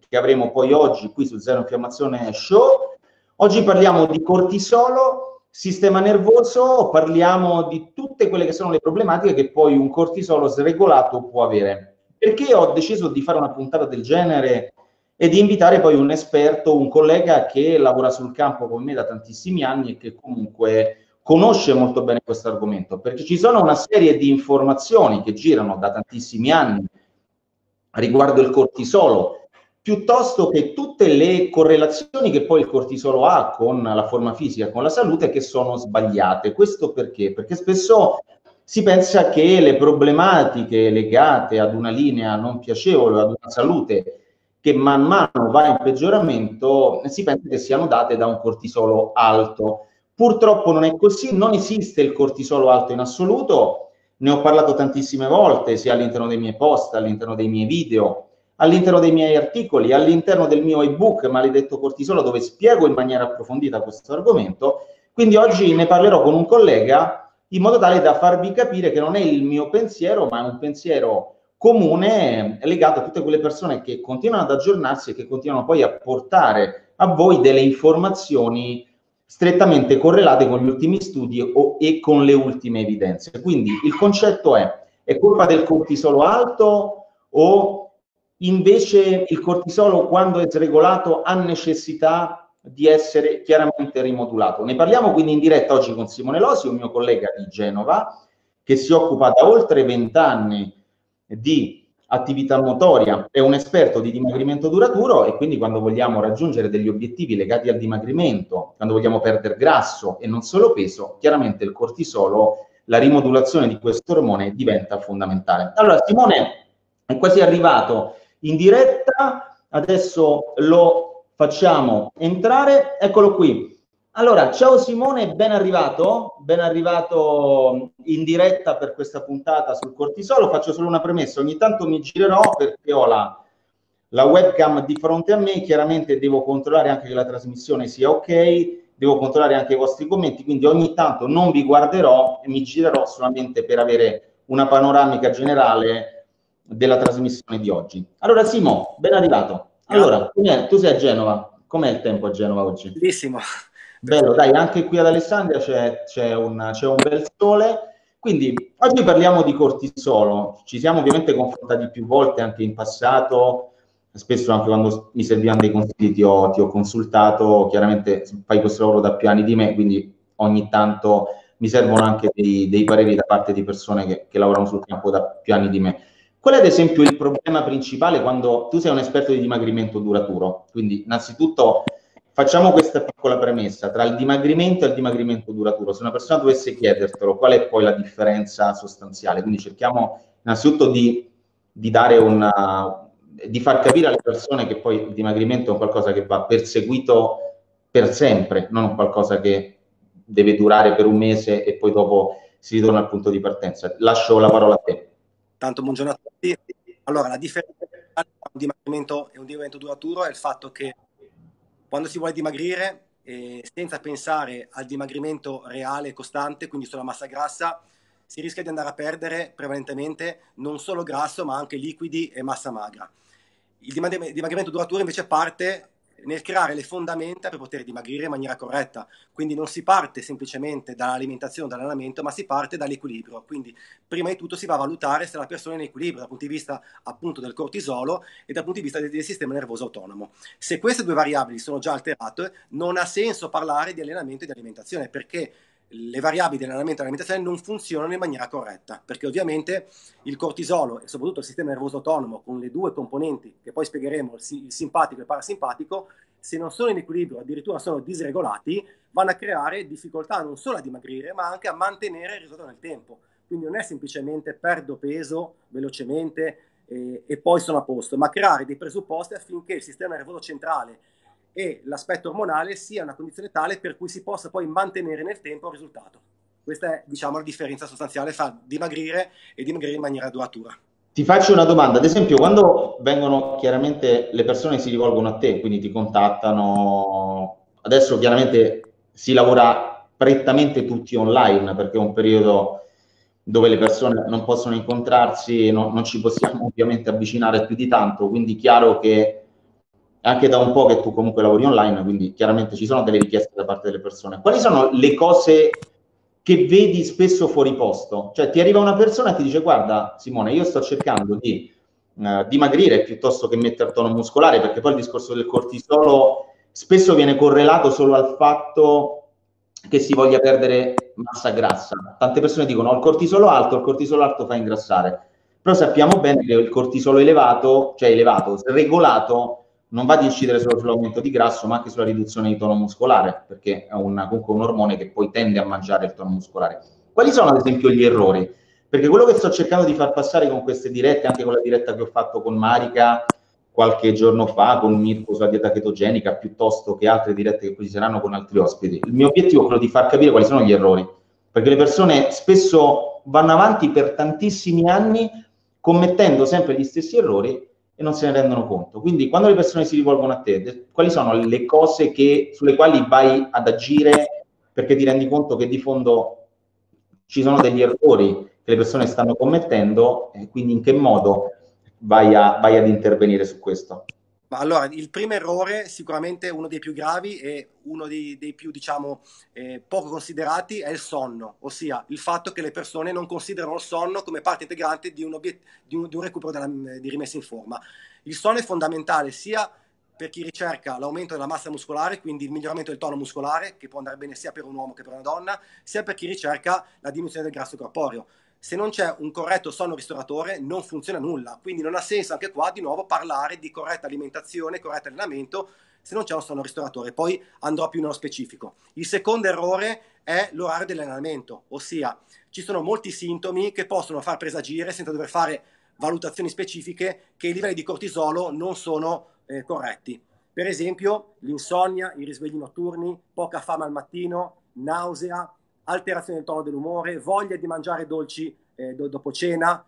che avremo poi oggi qui su Zero Infiammazione Show. Oggi parliamo di cortisolo, sistema nervoso, parliamo di tutte quelle che sono le problematiche che poi un cortisolo sregolato può avere. Perché ho deciso di fare una puntata del genere e di invitare poi un esperto, un collega che lavora sul campo con me da tantissimi anni e che comunque conosce molto bene questo argomento, perché ci sono una serie di informazioni che girano da tantissimi anni riguardo il cortisolo, piuttosto che tutte le correlazioni che poi il cortisolo ha con la forma fisica, con la salute, che sono sbagliate. Questo perché? Perché spesso si pensa che le problematiche legate ad una linea non piacevole, ad una salute che man mano va in peggioramento, si pensa che siano date da un cortisolo alto. Purtroppo non è così, non esiste il cortisolo alto in assoluto, ne ho parlato tantissime volte, sia all'interno dei miei post, all'interno dei miei video, all'interno dei miei articoli, all'interno del mio ebook Maledetto Cortisolo, dove spiego in maniera approfondita questo argomento. Quindi oggi ne parlerò con un collega in modo tale da farvi capire che non è il mio pensiero, ma è un pensiero comune legato a tutte quelle persone che continuano ad aggiornarsi e che continuano poi a portare a voi delle informazioni strettamente correlate con gli ultimi studi e con le ultime evidenze. Quindi il concetto è colpa del cortisolo alto o invece il cortisolo, quando è sregolato, ha necessità di essere chiaramente rimodulato? Ne parliamo quindi in diretta oggi con Simone Losi, un mio collega di Genova, che si occupa da oltre 20 anni di attività motoria, è un esperto di dimagrimento duraturo e quindi quando vogliamo raggiungere degli obiettivi legati al dimagrimento, quando vogliamo perdere grasso e non solo peso, chiaramente il cortisolo, la rimodulazione di questo ormone diventa fondamentale. Allora, Simone è quasi arrivato in diretta, adesso lo facciamo entrare, eccolo qui. Allora, ciao Simone, ben arrivato in diretta per questa puntata sul cortisolo. Faccio solo una premessa, ogni tanto mi girerò perché ho la webcam di fronte a me, chiaramente devo controllare anche che la trasmissione sia ok, devo controllare anche i vostri commenti, quindi ogni tanto non vi guarderò e mi girerò solamente per avere una panoramica generale della trasmissione di oggi. Allora Simo, ben arrivato. Allora, tu sei a Genova, com'è il tempo a Genova oggi? Bellissimo. Bello, dai, anche qui ad Alessandria c'è un bel sole. Quindi oggi parliamo di cortisolo. Ci siamo ovviamente confrontati più volte anche in passato, spesso anche quando mi servivano dei consigli ti ho consultato. Chiaramente fai questo lavoro da più anni di me, quindi ogni tanto mi servono anche dei pareri da parte di persone che lavorano sul campo da più anni di me. Qual è ad esempio il problema principale quando tu sei un esperto di dimagrimento duraturo? Quindi innanzitutto facciamo questa piccola premessa, tra il dimagrimento e il dimagrimento duraturo. Se una persona dovesse chiedertelo, qual è poi la differenza sostanziale? Quindi cerchiamo innanzitutto di far capire alle persone che poi il dimagrimento è un qualcosa che va perseguito per sempre, non qualcosa che deve durare per un mese e poi dopo si ritorna al punto di partenza. Lascio la parola a te. Tanto buongiorno a tutti. Allora, la differenza tra un dimagrimento e un dimagrimento duraturo è il fatto che quando si vuole dimagrire, senza pensare al dimagrimento reale e costante, quindi sulla massa grassa, si rischia di andare a perdere prevalentemente non solo grasso, ma anche liquidi e massa magra. Il dimagrimento duraturo invece parte nel creare le fondamenta per poter dimagrire in maniera corretta. Quindi non si parte semplicemente dall'alimentazione o dall'allenamento, ma si parte dall'equilibrio. Quindi prima di tutto si va a valutare se la persona è in equilibrio dal punto di vista appunto del cortisolo e dal punto di vista del sistema nervoso autonomo. Se queste due variabili sono già alterate, non ha senso parlare di allenamento e di alimentazione, perché le variabili dell'allenamento e dell'alimentazione non funzionano in maniera corretta, perché ovviamente il cortisolo e soprattutto il sistema nervoso autonomo, con le due componenti che poi spiegheremo, il simpatico e il parasimpatico, se non sono in equilibrio, addirittura sono disregolati, vanno a creare difficoltà non solo a dimagrire, ma anche a mantenere il risultato nel tempo. Quindi non è semplicemente perdo peso velocemente e poi sono a posto, ma creare dei presupposti affinché il sistema nervoso centrale e l'aspetto ormonale sia una condizione tale per cui si possa poi mantenere nel tempo il risultato. Questa è, diciamo, la differenza sostanziale fra dimagrire e dimagrire in maniera duratura. Ti faccio una domanda, ad esempio quando vengono chiaramente le persone si rivolgono a te, quindi ti contattano, adesso chiaramente si lavora prettamente tutti online perché è un periodo dove le persone non possono incontrarsi, non ci possiamo ovviamente avvicinare più di tanto, quindi chiaro che anche da un po' che tu comunque lavori online, quindi chiaramente ci sono delle richieste da parte delle persone. Quali sono le cose che vedi spesso fuori posto? Cioè ti arriva una persona e ti dice guarda Simone, io sto cercando di dimagrire piuttosto che mettere tono muscolare, perché poi il discorso del cortisolo spesso viene correlato solo al fatto che si voglia perdere massa grassa. Tante persone dicono il cortisolo alto fa ingrassare, però sappiamo bene che il cortisolo elevato, cioè elevato, regolato, non va ad incidere solo sull'aumento di grasso, ma anche sulla riduzione di tono muscolare, perché è comunque un ormone che poi tende a mangiare il tono muscolare. Quali sono ad esempio gli errori? Perché quello che sto cercando di far passare con queste dirette, anche con la diretta che ho fatto con Marica qualche giorno fa, con Mirko sulla dieta chetogenica, piuttosto che altre dirette che poi ci saranno con altri ospiti, il mio obiettivo è quello di far capire quali sono gli errori, perché le persone spesso vanno avanti per tantissimi anni commettendo sempre gli stessi errori e non se ne rendono conto. Quindi quando le persone si rivolgono a te, quali sono le cose sulle quali vai ad agire perché ti rendi conto che di fondo ci sono degli errori che le persone stanno commettendo e quindi in che modo vai ad intervenire su questo? Ma allora, il primo errore, sicuramente uno dei più gravi e uno dei più, diciamo, poco considerati, è il sonno, ossia il fatto che le persone non considerano il sonno come parte integrante di un recupero di rimessa in forma. Il sonno è fondamentale sia per chi ricerca l'aumento della massa muscolare, quindi il miglioramento del tono muscolare, che può andare bene sia per un uomo che per una donna, sia per chi ricerca la diminuzione del grasso corporeo. Se non c'è un corretto sonno ristoratore non funziona nulla, quindi non ha senso anche qua di nuovo parlare di corretta alimentazione, corretto allenamento se non c'è un sonno ristoratore. Poi andrò più nello specifico. Il secondo errore è l'orario dell'allenamento, ossia ci sono molti sintomi che possono far presagire senza dover fare valutazioni specifiche che i livelli di cortisolo non sono corretti. Per esempio l'insonnia, i risvegli notturni, poca fame al mattino, nausea, alterazione del tono dell'umore, voglia di mangiare dolci dopo cena,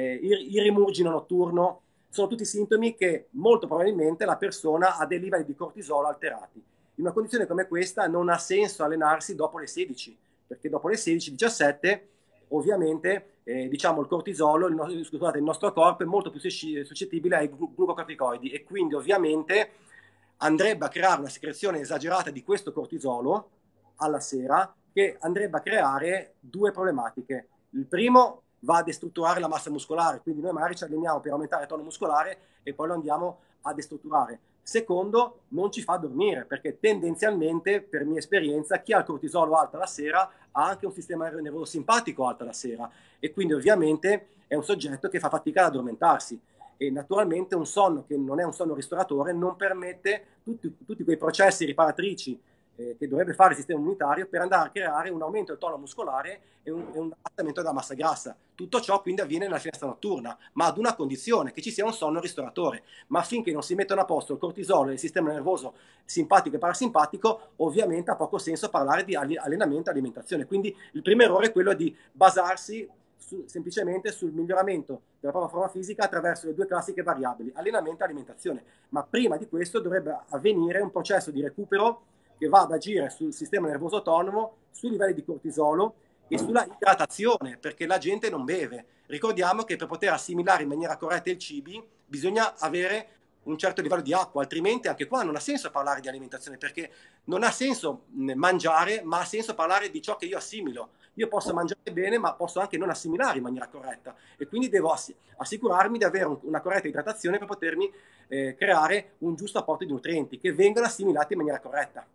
il rimurgino notturno, sono tutti sintomi che molto probabilmente la persona ha dei livelli di cortisolo alterati. In una condizione come questa non ha senso allenarsi dopo le 16, perché dopo le 16-17 ovviamente diciamo il cortisolo, il nostro corpo è molto più suscettibile ai glucocorticoidi e quindi ovviamente andrebbe a creare una secrezione esagerata di questo cortisolo alla sera, che andrebbe a creare due problematiche. Il primo va a destrutturare la massa muscolare, quindi noi magari ci alleniamo per aumentare il tono muscolare e poi lo andiamo a destrutturare. Secondo, non ci fa dormire, perché tendenzialmente, per mia esperienza, chi ha il cortisolo alto la sera ha anche un sistema nervoso simpatico alto la sera e quindi ovviamente è un soggetto che fa fatica ad addormentarsi. E naturalmente un sonno che non è un sonno ristoratore non permette tutti quei processi riparatrici che dovrebbe fare il sistema immunitario per andare a creare un aumento del tono muscolare e un abbassamento della massa grassa. Tutto ciò quindi avviene nella finestra notturna, ma ad una condizione, che ci sia un sonno ristoratore. Ma finché non si mettono a posto il cortisolo e il sistema nervoso simpatico e parasimpatico, ovviamente ha poco senso parlare di allenamento e alimentazione. Quindi il primo errore è quello di basarsi semplicemente sul miglioramento della propria forma fisica attraverso le due classiche variabili, allenamento e alimentazione. Ma prima di questo dovrebbe avvenire un processo di recupero che va ad agire sul sistema nervoso autonomo, sui livelli di cortisolo e sulla idratazione, perché la gente non beve. Ricordiamo che per poter assimilare in maniera corretta il cibi bisogna avere un certo livello di acqua, altrimenti anche qua non ha senso parlare di alimentazione, perché non ha senso mangiare, ma ha senso parlare di ciò che io assimilo. Io posso mangiare bene, ma posso anche non assimilare in maniera corretta e quindi devo assicurarmi di avere una corretta idratazione per potermi creare un giusto apporto di nutrienti che vengano assimilati in maniera corretta.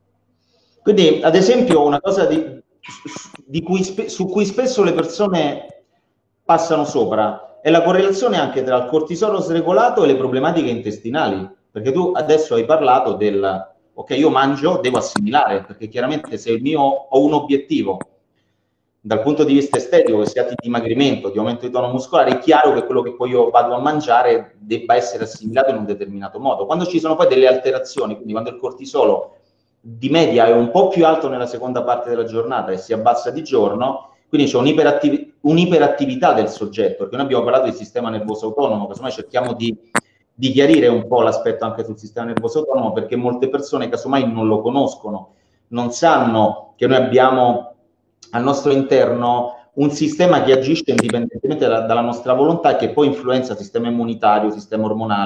Quindi, ad esempio, una cosa su cui spesso le persone passano sopra è la correlazione anche tra il cortisolo sregolato e le problematiche intestinali, perché tu adesso hai parlato del ok, io mangio, devo assimilare, perché chiaramente se ho un obiettivo dal punto di vista estetico, che sia di dimagrimento, di aumento di tono muscolare, è chiaro che quello che poi io vado a mangiare debba essere assimilato in un determinato modo. Quando ci sono poi delle alterazioni, quindi quando il cortisolo di media è un po' più alto nella seconda parte della giornata e si abbassa di giorno, quindi c'è un'iperattività del soggetto, perché noi abbiamo parlato di sistema nervoso autonomo, casomai cerchiamo di chiarire un po' l'aspetto anche sul sistema nervoso autonomo, perché molte persone casomai non lo conoscono, non sanno che noi abbiamo al nostro interno un sistema che agisce indipendentemente dalla nostra volontà e che poi influenza il sistema immunitario, il sistema ormonale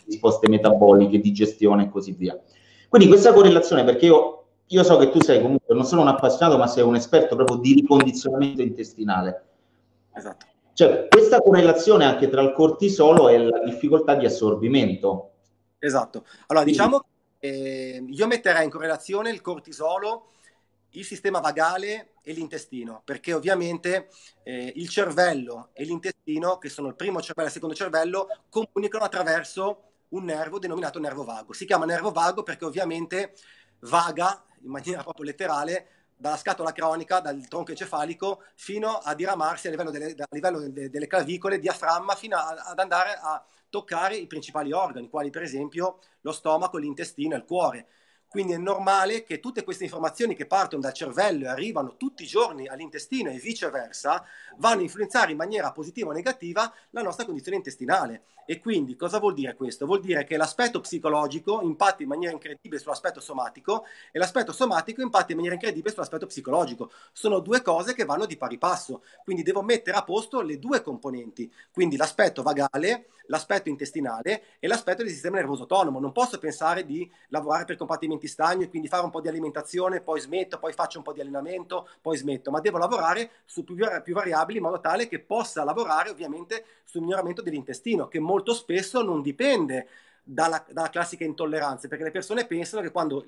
risposte metaboliche, digestione e così via. Quindi questa correlazione, perché io so che tu sei comunque non solo un appassionato, ma sei un esperto proprio di ricondizionamento intestinale. Esatto. Cioè, questa correlazione anche tra il cortisolo e la difficoltà di assorbimento. Esatto. Allora, Quindi, diciamo che io metterei in correlazione il cortisolo, il sistema vagale e l'intestino, perché ovviamente il cervello e l'intestino, che sono il primo cervello e il secondo cervello, comunicano attraverso un nervo denominato nervo vago. Si chiama nervo vago perché ovviamente vaga in maniera proprio letterale dalla scatola cronica, dal tronco encefalico, fino a diramarsi a livello delle clavicole, diaframma, fino ad andare a toccare i principali organi, quali per esempio lo stomaco, l'intestino e il cuore. Quindi è normale che tutte queste informazioni che partono dal cervello e arrivano tutti i giorni all'intestino e viceversa, vanno a influenzare in maniera positiva o negativa la nostra condizione intestinale. E quindi cosa vuol dire questo? Vuol dire che l'aspetto psicologico impatta in maniera incredibile sull'aspetto somatico e l'aspetto somatico impatta in maniera incredibile sull'aspetto psicologico. Sono due cose che vanno di pari passo, quindi devo mettere a posto le due componenti, quindi l'aspetto vagale, l'aspetto intestinale e l'aspetto del sistema nervoso autonomo. Non posso pensare di lavorare per compartimenti stagni e quindi fare un po' di alimentazione, poi smetto, poi faccio un po' di allenamento, poi smetto, ma devo lavorare su più variabili in modo tale che possa lavorare ovviamente sul miglioramento dell'intestino, che molto spesso non dipende dalla classica intolleranza, perché le persone pensano che quando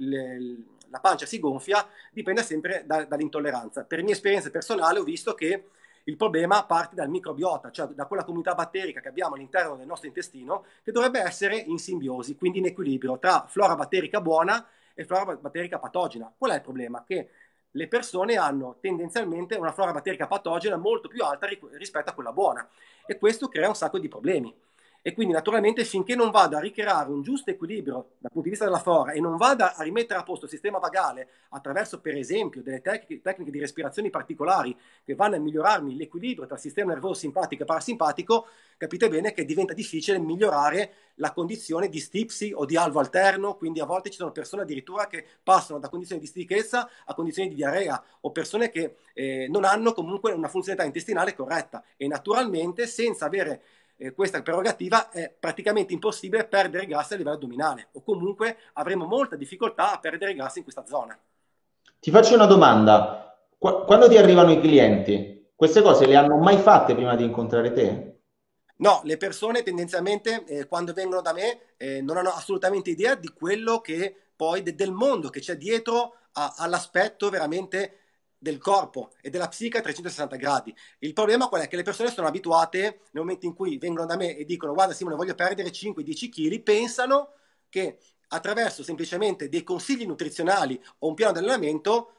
la pancia si gonfia dipende sempre dall'intolleranza. Per mia esperienza personale ho visto che il problema parte dal microbiota, cioè da quella comunità batterica che abbiamo all'interno del nostro intestino, che dovrebbe essere in simbiosi, quindi in equilibrio tra flora batterica buona e flora batterica patogena. Qual è il problema? Che le persone hanno tendenzialmente una flora batterica patogena molto più alta rispetto a quella buona e questo crea un sacco di problemi. E quindi naturalmente finché non vada a ricreare un giusto equilibrio dal punto di vista della flora e non vada a rimettere a posto il sistema vagale attraverso per esempio delle tecniche di respirazioni particolari che vanno a migliorarmi l'equilibrio tra il sistema nervoso simpatico e parasimpatico, capite bene che diventa difficile migliorare la condizione di stipsi o di alvo alterno, quindi a volte ci sono persone addirittura che passano da condizioni di stitichezza a condizioni di diarrea o persone che non hanno comunque una funzionalità intestinale corretta e naturalmente senza avere questa prerogativa è praticamente impossibile perdere grassi a livello addominale o comunque avremo molta difficoltà a perdere grassi in questa zona. ti faccio una domanda. Quando ti arrivano i clienti, queste cose le hanno mai fatte prima di incontrare te? No, le persone tendenzialmente quando vengono da me non hanno assolutamente idea di quello che poi del mondo che c'è dietro all'aspetto veramente del corpo e della psiche a 360 gradi. Il problema qual è? Che le persone sono abituate nel momento in cui vengono da me e dicono guarda Simone voglio perdere 5-10 kg, pensano che attraverso semplicemente dei consigli nutrizionali o un piano di allenamento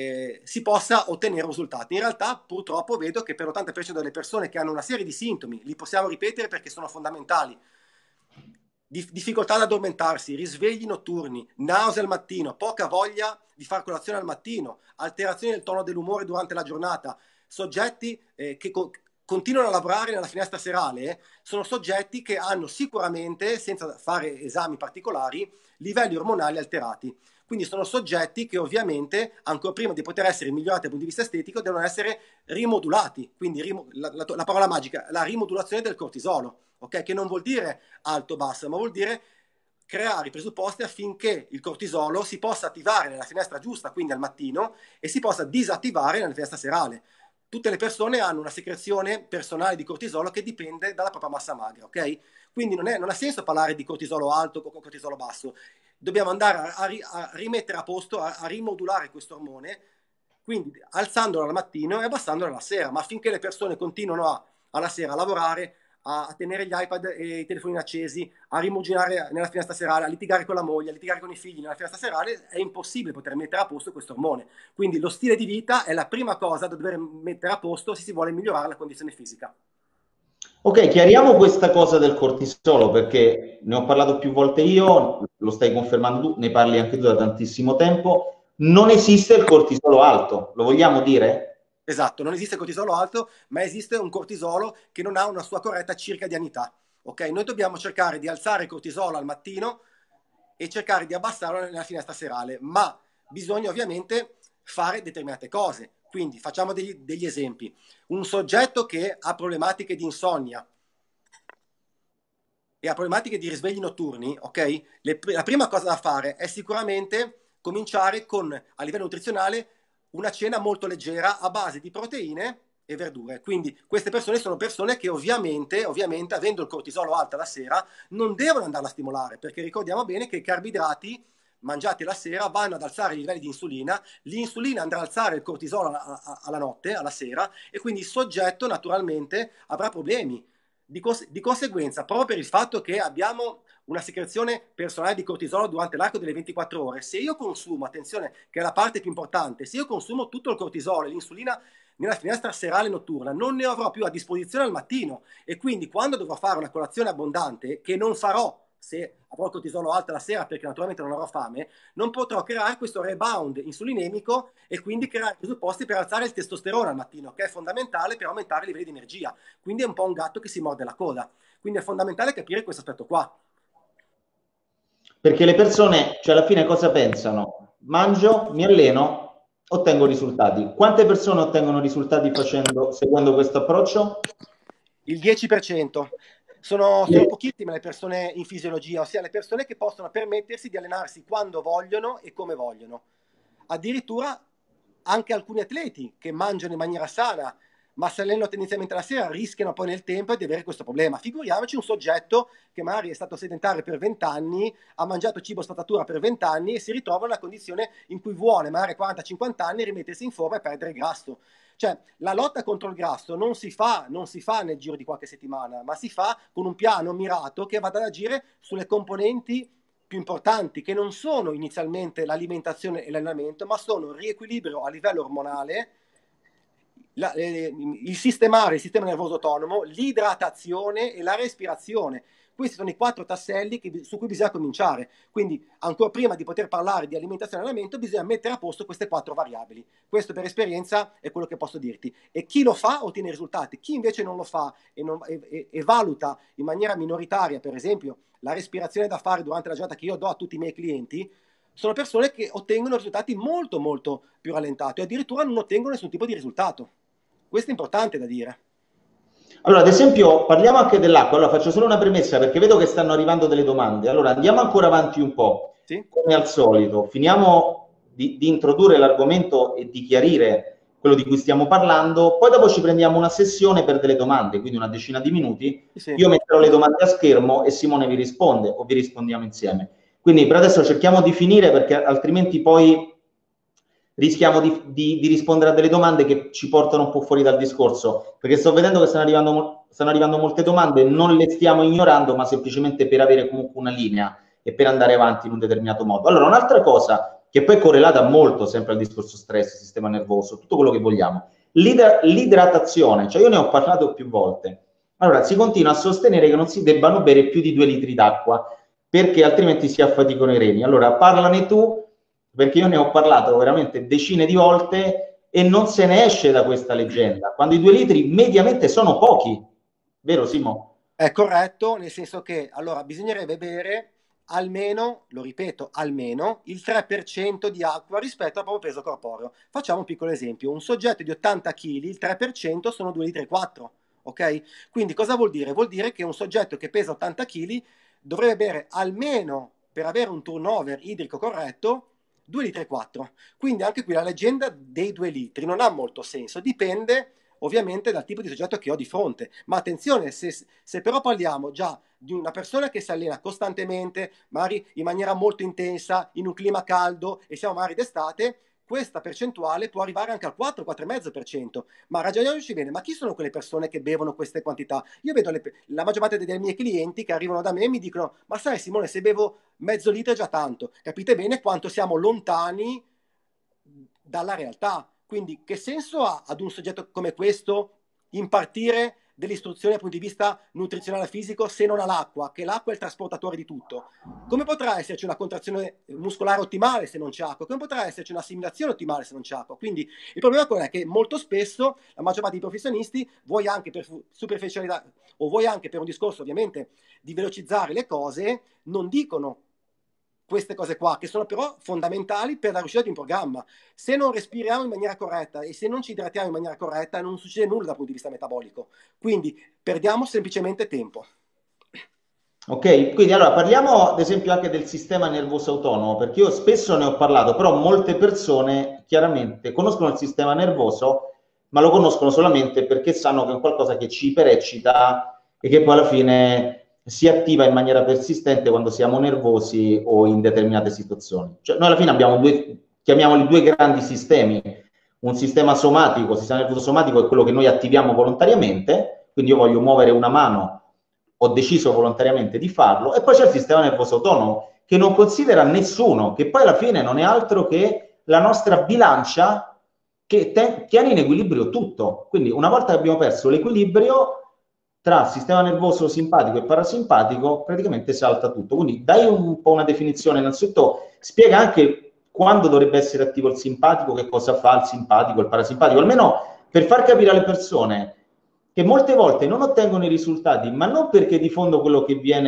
si possa ottenere risultati. In realtà purtroppo vedo che per l'80% delle persone che hanno una serie di sintomi, li possiamo ripetere perché sono fondamentali, difficoltà ad addormentarsi, risvegli notturni, nausea al mattino, poca voglia di far colazione al mattino, alterazioni del tono dell'umore durante la giornata, soggetti che continuano a lavorare nella finestra serale, sono soggetti che hanno sicuramente, senza fare esami particolari, livelli ormonali alterati. Quindi sono soggetti che ovviamente, ancora prima di poter essere migliorati dal punto di vista estetico, devono essere rimodulati. Quindi la parola magica, la rimodulazione del cortisolo, okay? Che non vuol dire alto-basso, ma vuol dire creare i presupposti affinché il cortisolo si possa attivare nella finestra giusta, quindi al mattino, e si possa disattivare nella finestra serale. Tutte le persone hanno una secrezione personale di cortisolo che dipende dalla propria massa magra, ok? Quindi non ha senso parlare di cortisolo alto o cortisolo basso. Dobbiamo andare a rimettere a posto, a rimodulare questo ormone, quindi alzandolo al mattino e abbassandolo alla sera, ma affinché le persone continuino alla sera a lavorare, a tenere gli iPad e i telefoni accesi, a rimuginare nella finestra serale, a litigare con la moglie, a litigare con i figli nella finestra serale, è impossibile poter mettere a posto questo ormone. Quindi lo stile di vita è la prima cosa da dover mettere a posto se si vuole migliorare la condizione fisica. Ok, chiariamo questa cosa del cortisolo perché ne ho parlato più volte io, lo stai confermando tu, ne parli anche tu da tantissimo tempo. Non esiste il cortisolo alto, lo vogliamo dire? Esatto, non esiste cortisolo alto, ma esiste un cortisolo che non ha una sua corretta circadianità. Ok? Noi dobbiamo cercare di alzare il cortisolo al mattino e cercare di abbassarlo nella finestra serale, ma bisogna ovviamente fare determinate cose. Quindi facciamo degli esempi. Un soggetto che ha problematiche di insonnia e ha problematiche di risvegli notturni, ok? La prima cosa da fare è sicuramente cominciare con, a livello nutrizionale, una cena molto leggera a base di proteine e verdure. Quindi queste persone sono persone che ovviamente, avendo il cortisolo alto la sera, non devono andarla a stimolare, perché ricordiamo bene che i carboidrati mangiati la sera vanno ad alzare i livelli di insulina, l'insulina andrà ad alzare il cortisolo alla notte, alla sera, e quindi il soggetto naturalmente avrà problemi. Di conseguenza, proprio per il fatto che abbiamo una secrezione personale di cortisolo durante l'arco delle 24 ore, se io consumo, attenzione, che è la parte più importante, se io consumo tutto il cortisolo e l'insulina nella finestra serale notturna, non ne avrò più a disposizione al mattino, e quindi quando dovrò fare una colazione abbondante, che non farò se avrò il cortisolo alto la sera perché naturalmente non avrò fame, non potrò creare questo rebound insulinemico e quindi creare i presupposti per alzare il testosterone al mattino, che è fondamentale per aumentare i livelli di energia. Quindi è un po' un gatto che si morde la coda. Quindi è fondamentale capire questo aspetto qua. Perché le persone, cioè alla fine cosa pensano? Mangio, mi alleno, ottengo risultati. Quante persone ottengono risultati seguendo questo approccio? Il 10%. Sono pochissime le persone in fisiologia, ossia le persone che possono permettersi di allenarsi quando vogliono e come vogliono. Addirittura anche alcuni atleti che mangiano in maniera sana, ma si allenano tendenzialmente la sera, rischiano poi nel tempo di avere questo problema. Figuriamoci un soggetto che magari è stato sedentario per 20 anni, ha mangiato cibo spazzatura per 20 anni e si ritrova in una condizione in cui vuole, magari 40-50 anni, rimettersi in forma e perdere grasso. Cioè, la lotta contro il grasso non si fa nel giro di qualche settimana, ma si fa con un piano mirato che vada ad agire sulle componenti più importanti, che non sono inizialmente l'alimentazione e l'allenamento, ma sono il riequilibrio a livello ormonale, il sistema nervoso autonomo, l'idratazione e la respirazione. Questi sono i 4 tasselli su cui bisogna cominciare. Quindi, ancora prima di poter parlare di alimentazione e allenamento, bisogna mettere a posto queste 4 variabili. Questo per esperienza è quello che posso dirti. E chi lo fa ottiene risultati. Chi invece non lo fa e valuta in maniera minoritaria, per esempio, la respirazione da fare durante la giornata che io do a tutti i miei clienti, sono persone che ottengono risultati molto molto più rallentati o addirittura non ottengono nessun tipo di risultato. Questo è importante da dire. Allora, ad esempio, parliamo anche dell'acqua. Allora, faccio solo una premessa perché vedo che stanno arrivando delle domande. Allora, andiamo ancora avanti un po', Sì? come al solito. Finiamo di introdurre l'argomento e di chiarire quello di cui stiamo parlando. Poi dopo ci prendiamo una sessione per delle domande, quindi una decina di minuti. Sì. Io metterò le domande a schermo e Simone vi risponde o vi rispondiamo insieme. Quindi per adesso cerchiamo di finire perché altrimenti poi rischiamo di rispondere a delle domande che ci portano un po' fuori dal discorso, perché sto vedendo che stanno arrivando molte domande, non le stiamo ignorando, ma semplicemente per avere comunque una linea e per andare avanti in un determinato modo. Allora, un'altra cosa che poi è correlata molto sempre al discorso stress, sistema nervoso, tutto quello che vogliamo, l'idratazione, cioè io ne ho parlato più volte. Allora, si continua a sostenere che non si debbano bere più di 2 litri d'acqua, perché altrimenti si affaticano i reni. Allora, parlane tu, perché io ne ho parlato veramente decine di volte e non se ne esce da questa leggenda, quando i 2 litri mediamente sono pochi, vero Simo? È corretto, nel senso che allora bisognerebbe bere almeno, lo ripeto, almeno il 3% di acqua rispetto al proprio peso corporeo. Facciamo un piccolo esempio, un soggetto di 80 kg, il 3% sono 2 litri e 4, ok? Quindi cosa vuol dire? Vuol dire che un soggetto che pesa 80 kg dovrebbe bere almeno, per avere un turnover idrico corretto, 2 litri e 4. Quindi anche qui la leggenda dei 2 litri non ha molto senso, dipende ovviamente dal tipo di soggetto che ho di fronte. Ma attenzione, se però parliamo già di una persona che si allena costantemente, magari in maniera molto intensa, in un clima caldo e siamo magari d'estate, questa percentuale può arrivare anche al 4-4,5%. Ma ragioniamoci bene, ma chi sono quelle persone che bevono queste quantità? Io vedo la maggior parte dei miei clienti che arrivano da me e mi dicono: ma sai Simone, se bevo mezzo litro è già tanto. Capite bene quanto siamo lontani dalla realtà. Quindi che senso ha ad un soggetto come questo impartire delle istruzioni dal punto di vista nutrizionale e fisico se non ha l'acqua, che l'acqua è il trasportatore di tutto? Come potrà esserci una contrazione muscolare ottimale se non c'è acqua? Come potrà esserci un'assimilazione ottimale se non c'è acqua? Quindi il problema qual è? Che molto spesso la maggior parte dei professionisti, vuoi anche per superficialità o vuoi anche per un discorso ovviamente di velocizzare le cose, non dicono queste cose qua, che sono però fondamentali per la riuscita di un programma. Se non respiriamo in maniera corretta e se non ci idratiamo in maniera corretta, non succede nulla dal punto di vista metabolico. Quindi perdiamo semplicemente tempo. Ok, quindi allora parliamo ad esempio anche del sistema nervoso autonomo, perché io spesso ne ho parlato, però molte persone chiaramente conoscono il sistema nervoso, ma lo conoscono solamente perché sanno che è un qualcosa che ci ipereccita e che poi alla fine si attiva in maniera persistente quando siamo nervosi o in determinate situazioni. Cioè, noi alla fine abbiamo due, chiamiamoli due grandi sistemi, un sistema somatico, il sistema nervoso somatico è quello che noi attiviamo volontariamente, quindi io voglio muovere una mano, ho deciso volontariamente di farlo, e poi c'è il sistema nervoso autonomo che non considera nessuno, che poi alla fine non è altro che la nostra bilancia che tiene in equilibrio tutto. Quindi una volta che abbiamo perso l'equilibrio tra sistema nervoso simpatico e parasimpatico, praticamente salta tutto. Quindi dai un po' una definizione, innanzitutto spiega anche quando dovrebbe essere attivo il simpatico, che cosa fa il simpatico, il parasimpatico, almeno per far capire alle persone che molte volte non ottengono i risultati, ma non perché di fondo quello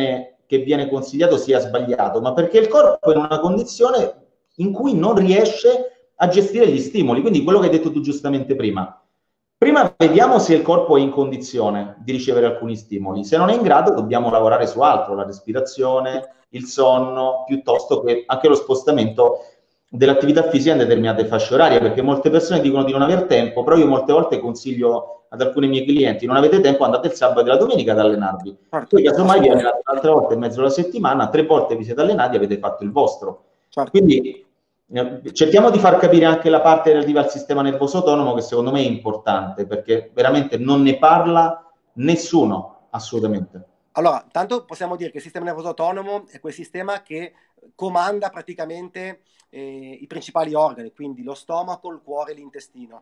che viene consigliato sia sbagliato, ma perché il corpo è in una condizione in cui non riesce a gestire gli stimoli. Quindi quello che hai detto tu giustamente prima. Prima vediamo se il corpo è in condizione di ricevere alcuni stimoli. Se non è in grado, dobbiamo lavorare su altro, la respirazione, il sonno, piuttosto che anche lo spostamento dell'attività fisica in determinate fasce orarie, perché molte persone dicono di non aver tempo, però io molte volte consiglio ad alcuni miei clienti: non avete tempo, andate il sabato e la domenica ad allenarvi. Certo, Poi casomai vi assolutamente. allenate un'altra volta in mezzo alla settimana, 3 volte vi siete allenati e avete fatto il vostro. Certo. Quindi cerchiamo di far capire anche la parte relativa al sistema nervoso autonomo, che secondo me è importante, perché veramente non ne parla nessuno, assolutamente. Allora, tanto possiamo dire che il sistema nervoso autonomo è quel sistema che comanda praticamente i principali organi, quindi lo stomaco, il cuore e l'intestino.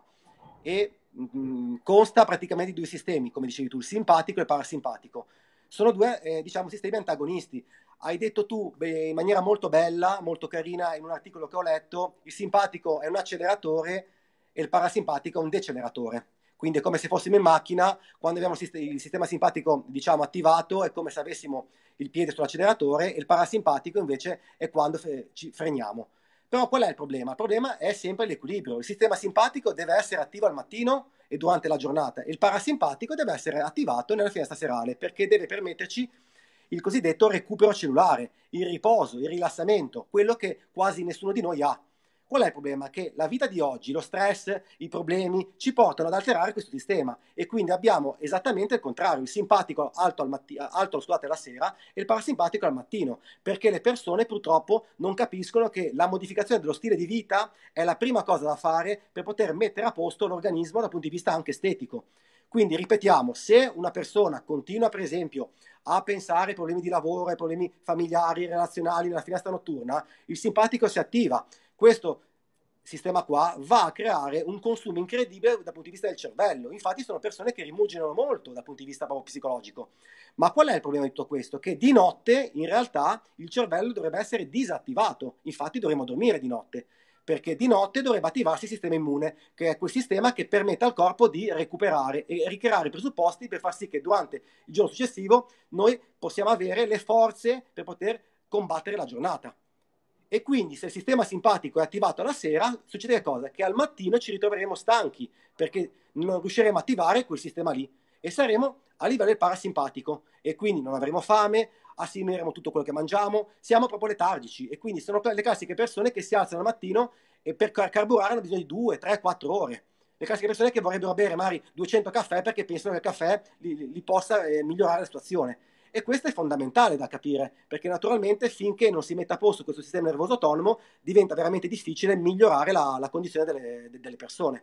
E consta praticamente di due sistemi, come dicevi tu, il simpatico e il parasimpatico. Sono due, diciamo, sistemi antagonisti. Hai detto tu in maniera molto bella, molto carina, in un articolo che ho letto, il simpatico è un acceleratore e il parasimpatico è un deceleratore. Quindi è come se fossimo in macchina, quando abbiamo il sistema simpatico, diciamo, attivato, è come se avessimo il piede sull'acceleratore, e il parasimpatico invece è quando ci freniamo. Però qual è il problema? Il problema è sempre l'equilibrio. Il sistema simpatico deve essere attivo al mattino e durante la giornata, e il parasimpatico deve essere attivato nella finestra serale, perché deve permetterci il cosiddetto recupero cellulare, il riposo, il rilassamento, quello che quasi nessuno di noi ha. Qual è il problema? Che la vita di oggi, lo stress, i problemi ci portano ad alterare questo sistema, e quindi abbiamo esattamente il contrario: il simpatico alto, scusate, la sera, e il parasimpatico al mattino, perché le persone purtroppo non capiscono che la modificazione dello stile di vita è la prima cosa da fare per poter mettere a posto l'organismo dal punto di vista anche estetico. Quindi ripetiamo, se una persona continua per esempio a pensare ai problemi di lavoro, ai problemi familiari, relazionali nella finestra notturna, il simpatico si attiva. Questo sistema qua va a creare un consumo incredibile dal punto di vista del cervello. Infatti sono persone che rimuginano molto dal punto di vista proprio psicologico. Ma qual è il problema di tutto questo? Che di notte in realtà il cervello dovrebbe essere disattivato, infatti dovremmo dormire di notte, perché di notte dovrebbe attivarsi il sistema immune, che è quel sistema che permette al corpo di recuperare e ricreare i presupposti per far sì che durante il giorno successivo noi possiamo avere le forze per poter combattere la giornata. E quindi se il sistema simpatico è attivato alla sera, succede cosa? Che al mattino ci ritroveremo stanchi, perché non riusciremo a attivare quel sistema lì, e saremo a livello del parasimpatico, e quindi non avremo fame, assimileremo tutto quello che mangiamo, siamo proprio letargici, e quindi sono le classiche persone che si alzano al mattino e per carburare hanno bisogno di 2, 3, 4 ore. Le classiche persone che vorrebbero bere magari 200 caffè perché pensano che il caffè li possa migliorare la situazione. E questo è fondamentale da capire, perché naturalmente finché non si mette a posto questo sistema nervoso autonomo diventa veramente difficile migliorare la condizione delle persone.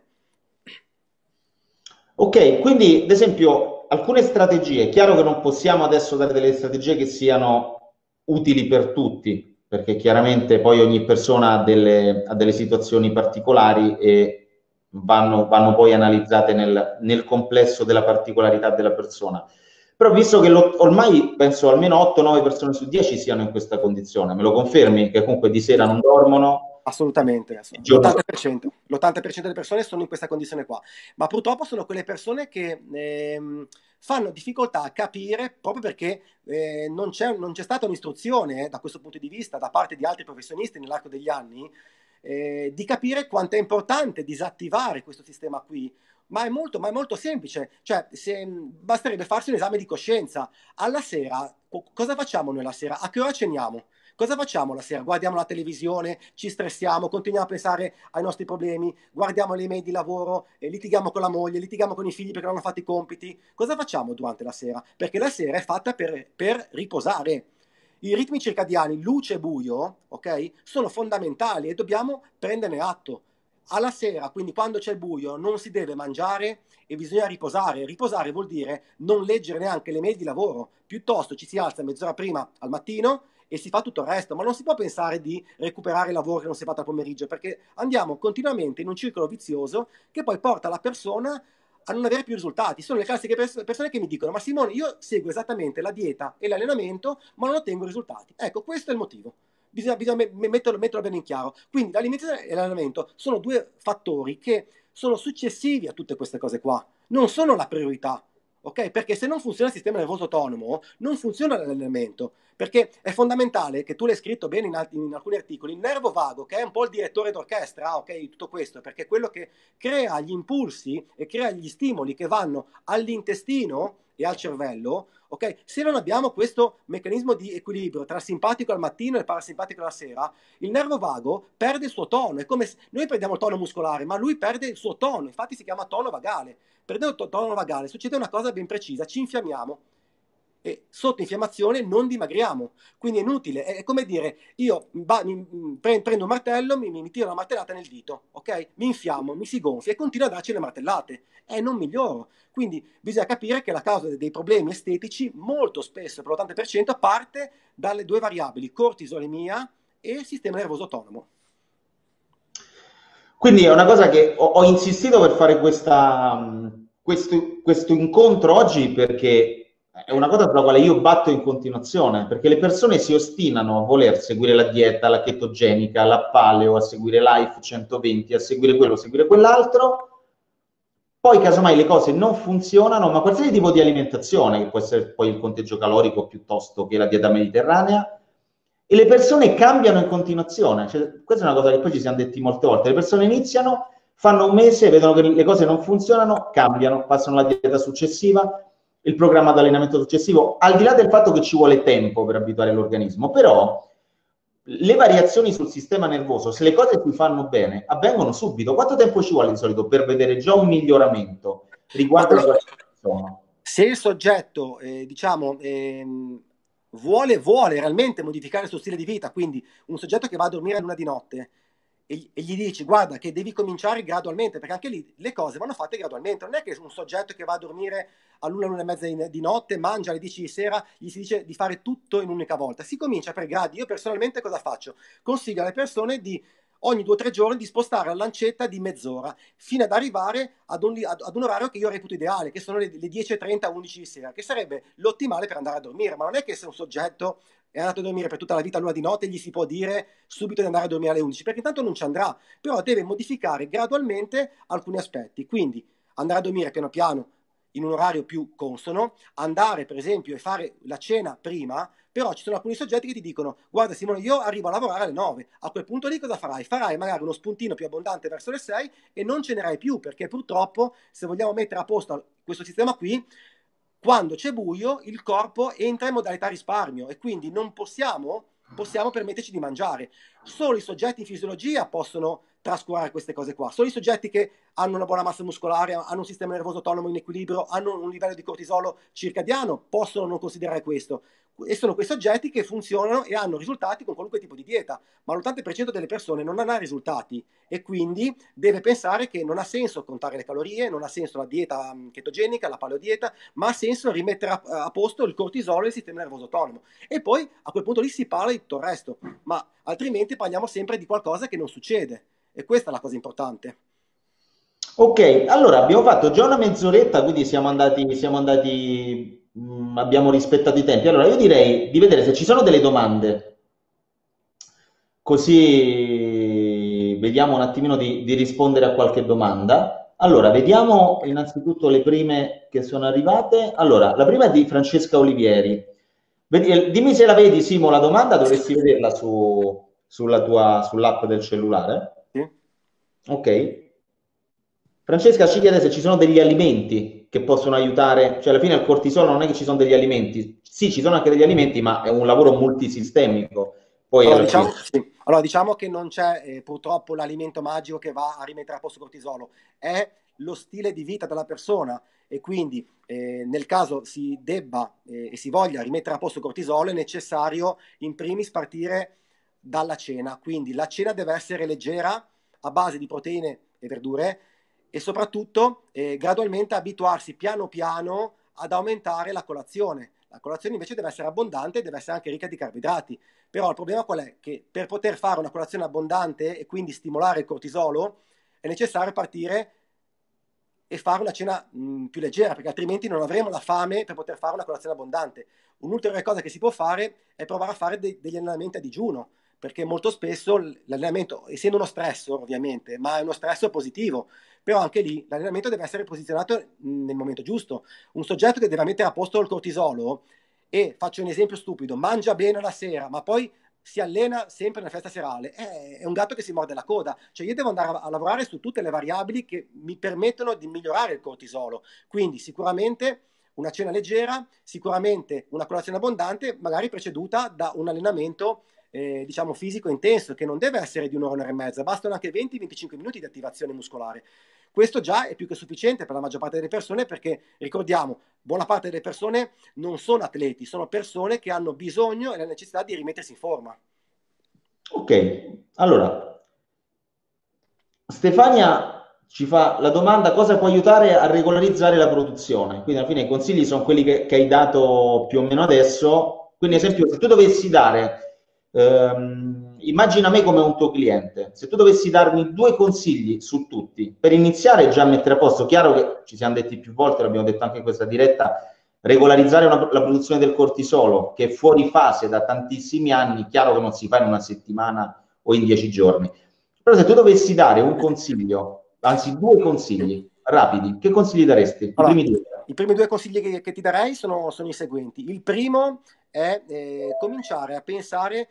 Ok, quindi ad esempio alcune strategie, è chiaro che non possiamo adesso dare delle strategie che siano utili per tutti, perché chiaramente poi ogni persona ha delle situazioni particolari e vanno poi analizzate nel complesso della particolarità della persona. Però visto che ormai penso almeno 8-9 persone su 10 siano in questa condizione, me lo confermi che comunque di sera non dormono? Assolutamente, Il giorno l'80%, l'80% delle persone sono in questa condizione qua, ma purtroppo sono quelle persone che fanno difficoltà a capire, proprio perché non c'è stata un'istruzione da questo punto di vista da parte di altri professionisti nell'arco degli anni, di capire quanto è importante disattivare questo sistema qui. Ma è molto semplice, cioè basterebbe farsi un esame di coscienza. Alla sera, cosa facciamo noi la sera? A che ora ceniamo? Cosa facciamo la sera? Guardiamo la televisione, ci stressiamo, continuiamo a pensare ai nostri problemi, guardiamo le email di lavoro, litighiamo con la moglie, litighiamo con i figli perché non hanno fatto i compiti. Cosa facciamo durante la sera? Perché la sera è fatta per riposare. I ritmi circadiani, luce e buio, ok, sono fondamentali e dobbiamo prenderne atto. Alla sera, quindi quando c'è il buio, non si deve mangiare e bisogna riposare. Riposare vuol dire non leggere neanche le mail di lavoro, piuttosto ci si alza mezz'ora prima al mattino e si fa tutto il resto, ma non si può pensare di recuperare il lavoro che non si è fatto al pomeriggio, perché andiamo continuamente in un circolo vizioso che poi porta la persona a non avere più risultati. Sono le classiche persone che mi dicono: ma Simone, io seguo esattamente la dieta e l'allenamento, ma non ottengo risultati. Ecco, questo è il motivo. Bisogna metterlo bene in chiaro. Quindi l'alimentazione e l'allenamento sono due fattori che sono successivi a tutte queste cose qua, non sono la priorità. Ok? Perché se non funziona il sistema nervoso autonomo, non funziona l'allenamento. Perché è fondamentale, che tu l'hai scritto bene in alcuni articoli, il nervo vago, che è un po' il direttore d'orchestra, ok, di tutto questo, perché è quello che crea gli impulsi e crea gli stimoli che vanno all'intestino e al cervello, ok? Se non abbiamo questo meccanismo di equilibrio tra il simpatico al mattino e il parasimpatico alla sera, il nervo vago perde il suo tono. È come se noi perdiamo il tono muscolare, ma lui perde il suo tono, infatti si chiama tono vagale. Perdendo il tono vagale succede una cosa ben precisa: ci infiammiamo e sotto infiammazione non dimagriamo. Quindi è inutile, è come dire: io prendo un martello, mi tiro una martellata nel dito, ok? Mi infiammo, mi si gonfia e continuo a darci le martellate e non miglioro. Quindi bisogna capire che la causa dei problemi estetici molto spesso, per l'80%, parte dalle due variabili: cortisolemia e sistema nervoso autonomo. Quindi è una cosa che ho insistito per fare questo incontro oggi, perché è una cosa sulla quale io batto in continuazione, perché le persone si ostinano a voler seguire la dieta, la chetogenica, la paleo, a seguire Life 120, a seguire quello, a seguire quell'altro. Poi casomai le cose non funzionano, ma qualsiasi tipo di alimentazione, che può essere poi il conteggio calorico piuttosto che la dieta mediterranea, e le persone cambiano in continuazione. Cioè, questa è una cosa che poi ci siamo detti molte volte: le persone iniziano, fanno un mese, vedono che le cose non funzionano, cambiano, passano alla dieta successiva, il programma di allenamento successivo, al di là del fatto che ci vuole tempo per abituare l'organismo. Però le variazioni sul sistema nervoso, se le cose si fanno bene, avvengono subito. Quanto tempo ci vuole di solito per vedere già un miglioramento riguardo alla tua persona? Se il soggetto, diciamo, vuole realmente modificare il suo stile di vita, quindi un soggetto che va a dormire a luna di notte e gli dici: guarda che devi cominciare gradualmente, perché anche lì le cose vanno fatte gradualmente. Non è che un soggetto che va a dormire all'una e mezza di notte, mangia alle 10 di sera, gli si dice di fare tutto in un'unica volta. Si comincia per gradi. Io personalmente cosa faccio? Consiglio alle persone di ogni 2 o 3 giorni di spostare la lancetta di mezz'ora fino ad arrivare ad un orario che io reputo ideale, che sono le 10:30, 11 di sera, che sarebbe l'ottimale per andare a dormire. Ma non è che se un soggetto è andato a dormire per tutta la vita all'una di notte gli si può dire subito di andare a dormire alle 11, perché intanto non ci andrà, però deve modificare gradualmente alcuni aspetti. Quindi andare a dormire piano piano in un orario più consono, andare per esempio e fare la cena prima. Però ci sono alcuni soggetti che ti dicono: guarda Simone, io arrivo a lavorare alle 9, a quel punto lì cosa farai? Farai magari uno spuntino più abbondante verso le 6 e non cenerai più, perché purtroppo, se vogliamo mettere a posto questo sistema qui, quando c'è buio il corpo entra in modalità risparmio e quindi non possiamo permetterci di mangiare. Solo i soggetti in fisiologia possono trascurare queste cose qua. Solo i soggetti che hanno una buona massa muscolare, hanno un sistema nervoso autonomo in equilibrio, hanno un livello di cortisolo circadiano, possono non considerare questo. E sono quei soggetti che funzionano e hanno risultati con qualunque tipo di dieta, ma l'80% delle persone non ha risultati e quindi deve pensare che non ha senso contare le calorie, non ha senso la dieta chetogenica, la paleodieta, ma ha senso rimettere a posto il cortisolo e il sistema nervoso autonomo. E poi a quel punto lì si parla di tutto il resto, ma altrimenti parliamo sempre di qualcosa che non succede. E questa è la cosa importante. Ok, allora abbiamo fatto già una mezz'oretta, quindi abbiamo rispettato i tempi. Allora io direi di vedere se ci sono delle domande, così vediamo un attimino di rispondere a qualche domanda. Allora, vediamo innanzitutto le prime che sono arrivate. Allora, la prima è di Francesca Olivieri. Dimmi se la vedi, Simo, la domanda, dovresti vederla sull'app del cellulare. Sì. Ok. Francesca ci chiede se ci sono degli alimenti che possono aiutare, cioè alla fine il cortisolo non è che ci sono degli alimenti, sì, ci sono anche degli alimenti, ma è un lavoro multisistemico, poi Allora, alla diciamo, fine. sì. Allora, diciamo che non c'è purtroppo l'alimento magico che va a rimettere a posto il cortisolo, è lo stile di vita della persona e quindi nel caso si debba e si voglia rimettere a posto il cortisolo è necessario in primis partire dalla cena, quindi la cena deve essere leggera a base di proteine e verdure e soprattutto gradualmente abituarsi piano piano ad aumentare la colazione. La colazione invece deve essere abbondante e deve essere anche ricca di carboidrati. Però il problema qual è? Che per poter fare una colazione abbondante e quindi stimolare il cortisolo è necessario partire e fare una cena più leggera, perché altrimenti non avremo la fame per poter fare una colazione abbondante. Un'ulteriore cosa che si può fare è provare a fare degli allenamenti a digiuno, perché molto spesso l'allenamento, essendo uno stressor ovviamente, ma è uno stressor positivo, però anche lì l'allenamento deve essere posizionato nel momento giusto. Un soggetto che deve mettere a posto il cortisolo e, faccio un esempio stupido, mangia bene la sera, ma poi si allena sempre nella festa serale, è un gatto che si morde la coda. Cioè io devo andare a lavorare su tutte le variabili che mi permettono di migliorare il cortisolo. Quindi sicuramente una cena leggera, sicuramente una colazione abbondante, magari preceduta da un allenamento diciamo fisico intenso, che non deve essere di un'ora e mezza, bastano anche 20-25 minuti di attivazione muscolare. Questo già è più che sufficiente per la maggior parte delle persone perché, ricordiamo, buona parte delle persone non sono atleti, sono persone che hanno bisogno e la necessità di rimettersi in forma. Ok, allora, Stefania ci fa la domanda cosa può aiutare a regolarizzare la produzione. Quindi alla fine i consigli sono quelli che hai dato più o meno adesso. Quindi, ad esempio, se tu dovessi dare, immagina me come un tuo cliente, se tu dovessi darmi due consigli su tutti, per iniziare già a mettere a posto, chiaro che ci siamo detti più volte, l'abbiamo detto anche in questa diretta, regolarizzare la produzione del cortisolo, che è fuori fase da tantissimi anni, chiaro che non si fa in una settimana o in 10 giorni. Però se tu dovessi dare un consiglio, anzi due consigli rapidi, che consigli daresti? I Allora, primi due. i primi due consigli che ti darei sono i seguenti. Il primo è cominciare a pensare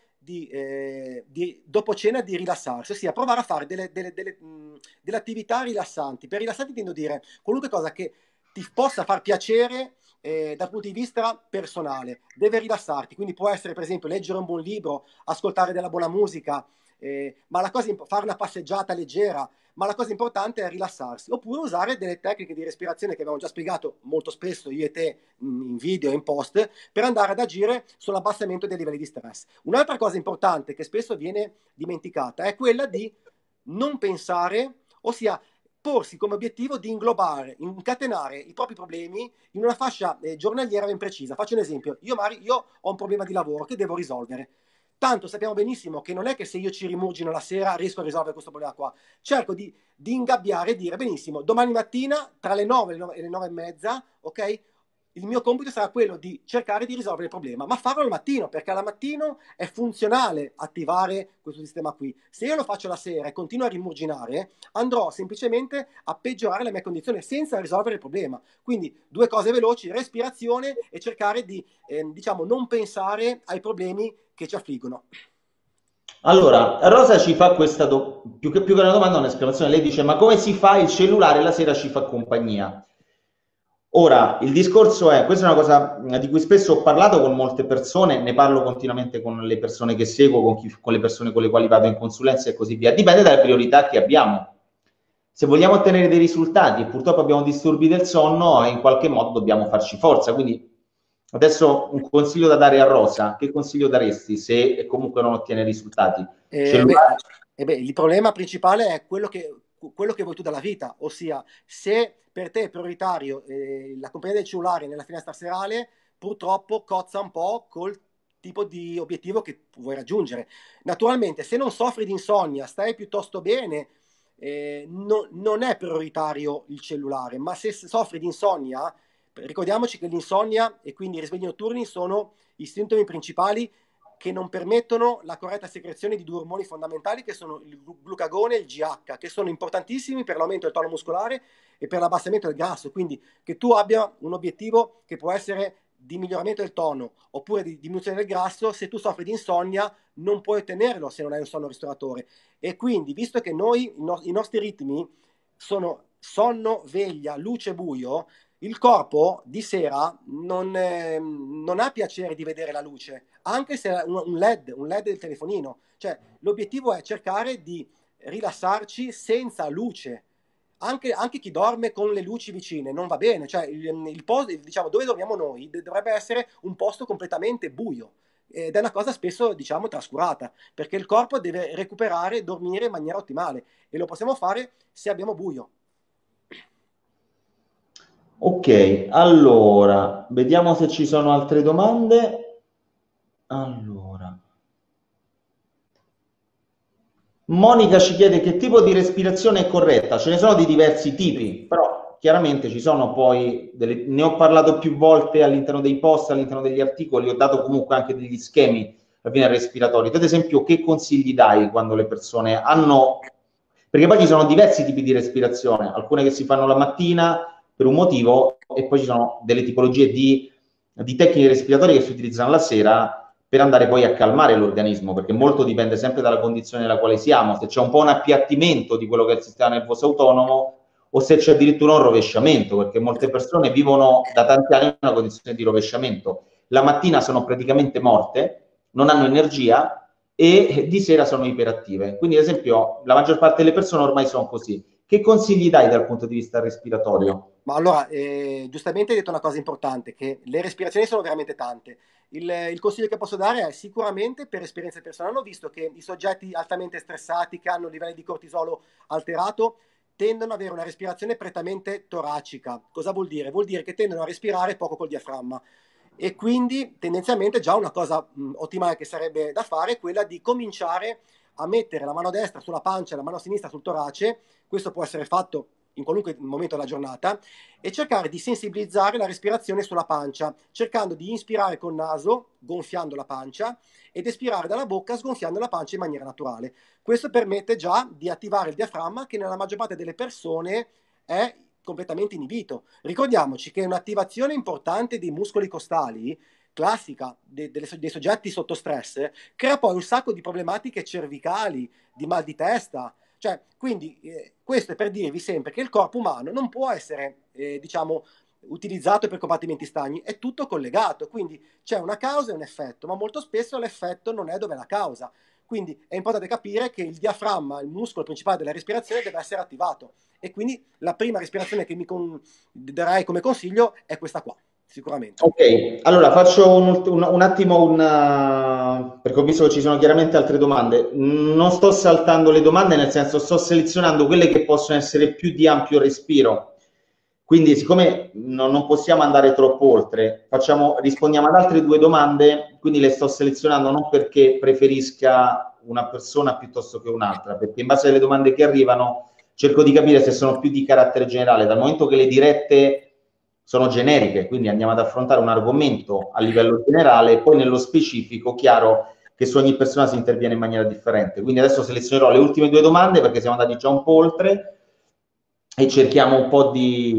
dopo cena di rilassarsi, ossia provare a fare delle attività rilassanti. Per rilassanti intendo dire qualunque cosa che ti possa far piacere dal punto di vista personale. Deve rilassarti, quindi può essere per esempio leggere un buon libro, ascoltare della buona musica, ma fare una passeggiata leggera, ma la cosa importante è rilassarsi, oppure usare delle tecniche di respirazione che abbiamo già spiegato molto spesso io e te in video e in post per andare ad agire sull'abbassamento dei livelli di stress. Un'altra cosa importante che spesso viene dimenticata è quella di non pensare, ossia porsi come obiettivo di inglobare, incatenare i propri problemi in una fascia giornaliera ben precisa. Faccio un esempio, io ho un problema di lavoro che devo risolvere. Tanto sappiamo benissimo che non è che se io ci rimurgino la sera riesco a risolvere questo problema qua. Cerco di ingabbiare e dire benissimo, domani mattina tra le 9 e le 9 e mezza, ok? Il mio compito sarà quello di cercare di risolvere il problema, ma farlo al mattino, perché al mattino è funzionale attivare questo sistema qui. Se io lo faccio la sera e continuo a rimurginare, andrò semplicemente a peggiorare la mia condizione senza risolvere il problema. Quindi due cose veloci, respirazione e cercare di, diciamo, non pensare ai problemi che ci affliggono. Allora, Rosa ci fa questa, più che una domanda, un'esclamazione. Lei dice, ma come si fa? Il cellulare la sera ci fa compagnia. Ora, il discorso è, questa è una cosa di cui spesso ho parlato con molte persone, ne parlo continuamente con le persone che seguo, con le persone con le quali vado in consulenza e così via. Dipende dalle priorità che abbiamo. Se vogliamo ottenere dei risultati e purtroppo abbiamo disturbi del sonno, in qualche modo dobbiamo farci forza. Quindi adesso un consiglio da dare a Rosa, che consiglio daresti se comunque non ottiene risultati? Eh, beh, Cellulare? il problema principale è quello che vuoi tu dalla vita, ossia se per te è prioritario la compagnia del cellulare nella finestra serale, purtroppo cozza un po' col tipo di obiettivo che vuoi raggiungere. Naturalmente, se non soffri di insonnia, stai piuttosto bene, non è prioritario il cellulare, ma se soffri di insonnia, ricordiamoci che l'insonnia e quindi i risvegli notturni sono i sintomi principali che non permettono la corretta secrezione di due ormoni fondamentali che sono il glucagone e il GH, che sono importantissimi per l'aumento del tono muscolare e per l'abbassamento del grasso. Quindi che tu abbia un obiettivo che può essere di miglioramento del tono oppure di diminuzione del grasso, se tu soffri di insonnia non puoi ottenerlo se non hai un sonno ristoratore. E quindi, visto che noi, i nostri ritmi sono sonno, veglia, luce, buio, il corpo di sera non ha piacere di vedere la luce, anche se è un LED del telefonino. Cioè, l'obiettivo è cercare di rilassarci senza luce. Anche chi dorme con le luci vicine non va bene, cioè diciamo, dove dormiamo noi dovrebbe essere un posto completamente buio, ed è una cosa spesso, diciamo, trascurata, perché il corpo deve recuperare e dormire in maniera ottimale, e lo possiamo fare se abbiamo buio. Ok, allora, vediamo se ci sono altre domande. Allora, Monica ci chiede che tipo di respirazione è corretta. Ce ne sono di diversi tipi, però chiaramente ci sono poi ne ho parlato più volte all'interno dei post, all'interno degli articoli, ho dato comunque anche degli schemi respiratori. Tu, ad esempio, che consigli dai quando le persone hanno, perché poi ci sono diversi tipi di respirazione, alcune che si fanno la mattina per un motivo, e poi ci sono delle tipologie di tecniche respiratorie che si utilizzano la sera per andare poi a calmare l'organismo, perché molto dipende sempre dalla condizione nella quale siamo, se c'è un po' un appiattimento di quello che è il sistema nervoso autonomo o se c'è addirittura un rovesciamento, perché molte persone vivono da tanti anni in una condizione di rovesciamento. La mattina sono praticamente morte, non hanno energia e di sera sono iperattive. Quindi, ad esempio, la maggior parte delle persone ormai sono così. Che consigli dai dal punto di vista respiratorio? Ma allora, giustamente hai detto una cosa importante, che le respirazioni sono veramente tante. Il consiglio che posso dare è sicuramente per esperienze personali. Ho visto che i soggetti altamente stressati, che hanno livelli di cortisolo alterato, tendono ad avere una respirazione prettamente toracica. Cosa vuol dire? Vuol dire che tendono a respirare poco col diaframma. E quindi tendenzialmente già una cosa ottimale che sarebbe da fare è quella di cominciare a mettere la mano destra sulla pancia e la mano sinistra sul torace. Questo può essere fatto in qualunque momento della giornata, e cercare di sensibilizzare la respirazione sulla pancia, cercando di inspirare col naso, gonfiando la pancia, ed espirare dalla bocca, sgonfiando la pancia in maniera naturale. Questo permette già di attivare il diaframma, che nella maggior parte delle persone è completamente inibito. Ricordiamoci che un'attivazione importante dei muscoli costali, classica dei soggetti sotto stress, crea poi un sacco di problematiche cervicali, di mal di testa. Cioè, quindi questo è per dirvi sempre che il corpo umano non può essere, diciamo, utilizzato per combattimenti stagni, è tutto collegato, quindi c'è una causa e un effetto, ma molto spesso l'effetto non è dove è la causa. Quindi è importante capire che il diaframma, il muscolo principale della respirazione, deve essere attivato, e quindi la prima respirazione che mi darei come consiglio è questa qua, sicuramente. Ok, allora faccio un attimo perché ho visto che ci sono chiaramente altre domande. Non sto saltando le domande, nel senso sto selezionando quelle che possono essere più di ampio respiro. Quindi, siccome non possiamo andare troppo oltre, rispondiamo ad altre due domande, quindi le sto selezionando non perché preferisca una persona piuttosto che un'altra, perché in base alle domande che arrivano cerco di capire se sono più di carattere generale, dal momento che le dirette sono generiche, quindi andiamo ad affrontare un argomento a livello generale, e poi nello specifico, chiaro che su ogni persona si interviene in maniera differente. Quindi adesso selezionerò le ultime due domande, perché siamo andati già un po' oltre, e cerchiamo un po'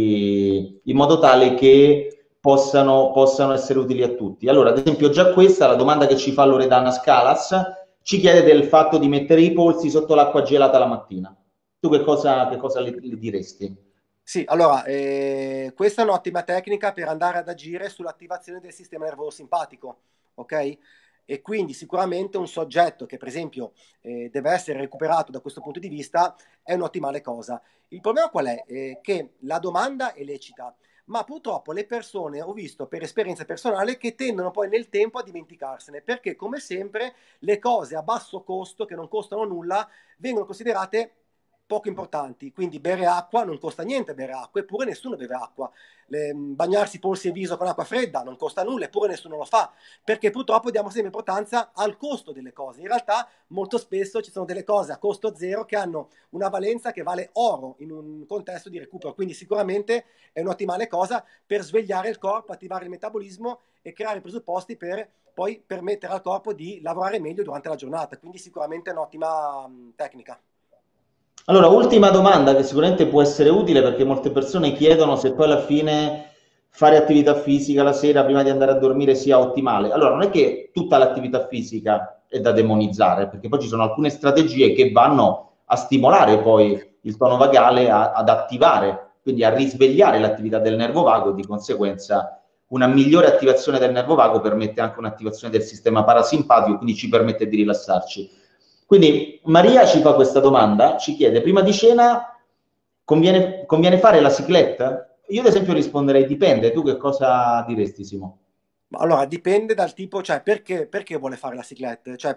in modo tale che possano essere utili a tutti. Allora, ad esempio, già questa, la domanda che ci fa Loredana Scalas, ci chiede del fatto di mettere i polsi sotto l'acqua gelata la mattina. Tu che cosa le diresti? Sì, allora, questa è un'ottima tecnica per andare ad agire sull'attivazione del sistema nervoso simpatico, ok? E quindi sicuramente un soggetto che, per esempio, deve essere recuperato da questo punto di vista è un'ottimale cosa. Il problema qual è? Che la domanda è lecita, ma purtroppo le persone, ho visto per esperienza personale, che tendono poi nel tempo a dimenticarsene, perché come sempre le cose a basso costo, che non costano nulla, vengono considerate poco importanti. Quindi bere acqua non costa niente, bere acqua, eppure nessuno beve acqua. Bagnarsi polsi e viso con acqua fredda non costa nulla, eppure nessuno lo fa, perché purtroppo diamo sempre importanza al costo delle cose. In realtà molto spesso ci sono delle cose a costo zero che hanno una valenza che vale oro in un contesto di recupero, quindi sicuramente è un'ottimale cosa per svegliare il corpo, attivare il metabolismo e creare i presupposti per poi permettere al corpo di lavorare meglio durante la giornata. Quindi sicuramente è un'ottima tecnica. Allora, ultima domanda che sicuramente può essere utile, perché molte persone chiedono se poi alla fine fare attività fisica la sera prima di andare a dormire sia ottimale. Allora, non è che tutta l'attività fisica è da demonizzare, perché poi ci sono alcune strategie che vanno a stimolare poi il tono vagale ad attivare, quindi a risvegliare l'attività del nervo vago, e di conseguenza una migliore attivazione del nervo vago permette anche un'attivazione del sistema parasimpatico, quindi ci permette di rilassarci. Quindi Maria ci fa questa domanda, ci chiede: prima di cena conviene fare la ciclette? Io ad esempio risponderei dipende. Tu che cosa diresti, Simo? Allora, dipende dal tipo, cioè perché vuole fare la ciclette? Cioè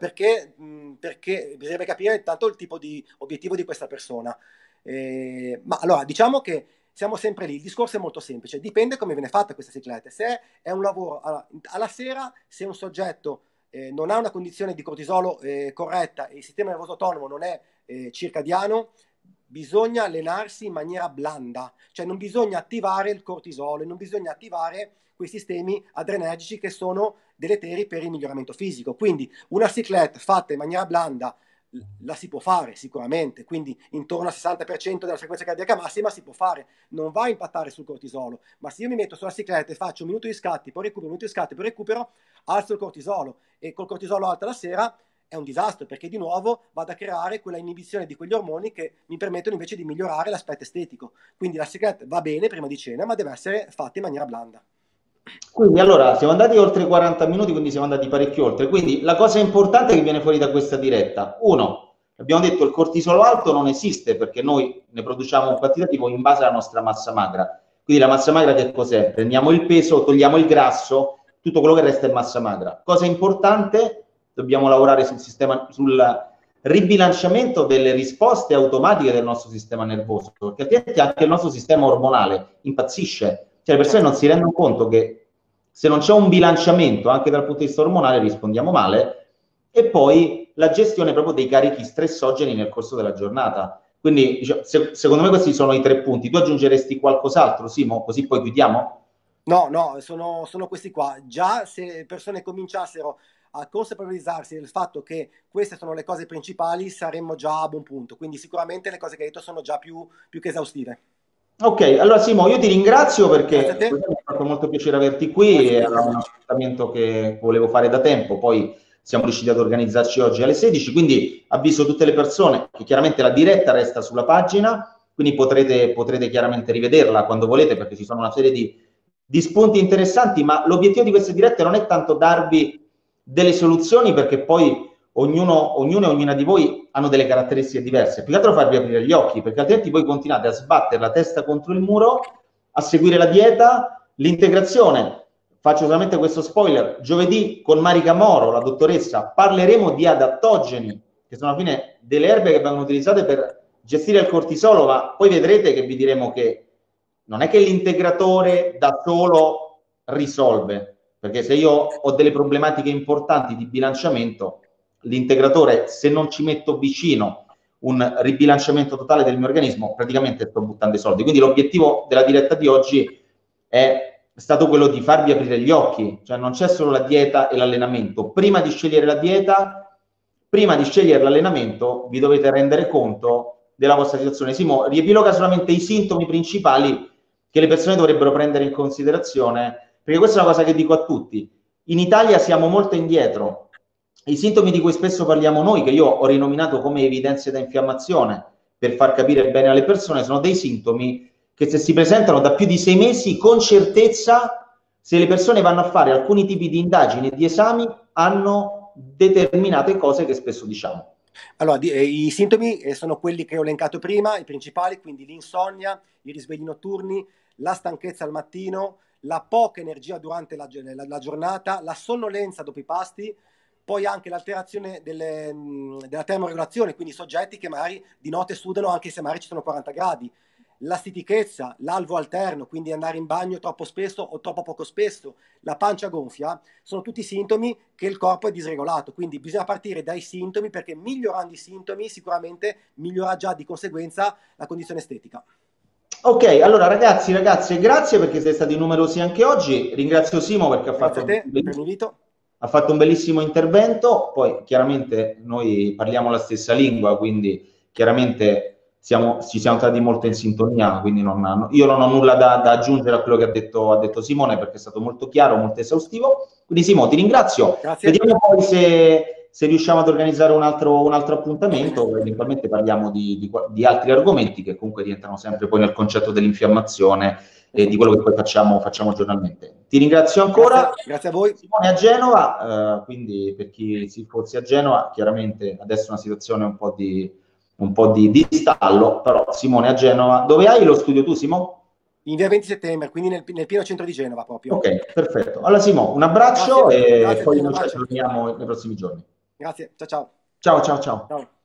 perché bisogna capire intanto il tipo di obiettivo di questa persona. Ma allora, diciamo che siamo sempre lì, il discorso è molto semplice, dipende come viene fatta questa ciclette. Se è un lavoro, allora, alla sera, se un soggetto non ha una condizione di cortisolo corretta e il sistema nervoso autonomo non è circadiano, bisogna allenarsi in maniera blanda, cioè non bisogna attivare il cortisolo, non bisogna attivare quei sistemi adrenergici che sono deleteri per il miglioramento fisico. Quindi una ciclette fatta in maniera blanda la si può fare sicuramente, quindi intorno al 60% della frequenza cardiaca massima si può fare, non va a impattare sul cortisolo, ma se io mi metto sulla cicletta e faccio un minuto di scatti, poi recupero, un minuto di scatti, poi recupero, alzo il cortisolo, e col cortisolo alto la sera è un disastro, perché di nuovo vado a creare quella inibizione di quegli ormoni che mi permettono invece di migliorare l'aspetto estetico. Quindi la cicletta va bene prima di cena, ma deve essere fatta in maniera blanda. Quindi allora siamo andati oltre i 40 minuti, quindi siamo andati parecchio oltre. Quindi la cosa importante che viene fuori da questa diretta: uno, abbiamo detto il cortisolo alto non esiste perché noi ne produciamo un quantitativo in base alla nostra massa magra. Quindi la massa magra che cos'è? Prendiamo il peso, togliamo il grasso, tutto quello che resta è massa magra. Cosa importante, dobbiamo lavorare sul ribilanciamento delle risposte automatiche del nostro sistema nervoso, perché altrimenti anche il nostro sistema ormonale impazzisce. Cioè le persone non si rendono conto che se non c'è un bilanciamento anche dal punto di vista ormonale rispondiamo male. E poi la gestione proprio dei carichi stressogeni nel corso della giornata. Quindi diciamo, secondo me questi sono i 3 punti. Tu aggiungeresti qualcos'altro, Simo? Così poi chiudiamo? No, sono questi qua. Già se le persone cominciassero a consapevolizzarsi del fatto che queste sono le cose principali, saremmo già a buon punto. Quindi sicuramente le cose che hai detto sono già più che esaustive. Ok, allora Simo, io ti ringrazio Grazie a perché te. mi ha fatto molto piacere averti qui, Grazie a era te. un appuntamento che volevo fare da tempo, poi siamo riusciti ad organizzarci oggi alle 16, quindi avviso tutte le persone che chiaramente la diretta resta sulla pagina, quindi potrete chiaramente rivederla quando volete perché ci sono una serie di spunti interessanti, ma l'obiettivo di queste dirette non è tanto darvi delle soluzioni perché poi ognuno e ognuna di voi hanno delle caratteristiche diverse, più che altro farvi aprire gli occhi, perché altrimenti voi continuate a sbattere la testa contro il muro, a seguire la dieta, l'integrazione. Faccio solamente questo spoiler: giovedì con Marica Moro, la dottoressa, parleremo di adattogeni, che sono alla fine delle erbe che vengono utilizzate per gestire il cortisolo, ma poi vedrete che vi diremo che non è che l'integratore da solo risolve, perché se io ho delle problematiche importanti di bilanciamento, l'integratore, se non ci metto vicino un ribilanciamento totale del mio organismo, praticamente sto buttando i soldi. Quindi l'obiettivo della diretta di oggi è stato quello di farvi aprire gli occhi, cioè non c'è solo la dieta e l'allenamento. Prima di scegliere la dieta, prima di scegliere l'allenamento, vi dovete rendere conto della vostra situazione. Simo, riepiloga solamente i sintomi principali che le persone dovrebbero prendere in considerazione, perché questa è una cosa che dico a tutti. In Italia siamo molto indietro. I sintomi di cui spesso parliamo noi, che io ho rinominato come evidenze da infiammazione, per far capire bene alle persone, sono dei sintomi che se si presentano da più di 6 mesi, con certezza, se le persone vanno a fare alcuni tipi di indagini e di esami, hanno determinate cose che spesso diciamo. Allora, i sintomi sono quelli che ho elencato prima, i principali, quindi l'insonnia, i risvegli notturni, la stanchezza al mattino, la poca energia durante la giornata, la sonnolenza dopo i pasti, poi anche l'alterazione della termoregolazione, quindi soggetti che magari di notte sudano anche se magari ci sono 40 gradi, la stitichezza, l'alvo alterno, quindi andare in bagno troppo spesso o troppo poco spesso, la pancia gonfia, sono tutti sintomi che il corpo è disregolato, quindi bisogna partire dai sintomi perché migliorando i sintomi sicuramente migliora già di conseguenza la condizione estetica. Ok, allora ragazzi, ragazze, grazie perché siete stati numerosi anche oggi. Ringrazio Simo perché Grazie a te per l'invito. ha fatto un bellissimo intervento. Poi chiaramente noi parliamo la stessa lingua, quindi chiaramente ci siamo stati molto in sintonia, quindi io non ho nulla da aggiungere a quello che ha detto Simone perché è stato molto chiaro, molto esaustivo. Quindi Simo, ti ringrazio. Grazie. Vediamo poi se se riusciamo ad organizzare un altro appuntamento, eventualmente parliamo di altri argomenti che comunque rientrano sempre poi nel concetto dell'infiammazione e di quello che poi facciamo giornalmente. Ti ringrazio ancora. Grazie a voi. Simone a Genova, quindi per chi si fosse a Genova, chiaramente adesso è una situazione un po' di stallo, però Simone a Genova. Dove hai lo studio tu, Simone? In via 20 settembre, quindi nel pieno centro di Genova proprio. Ok, perfetto. Allora Simone, un abbraccio e poi noi ci aggiorniamo nei prossimi giorni. Grazie, ciao ciao. Ciao ciao ciao. Ciao.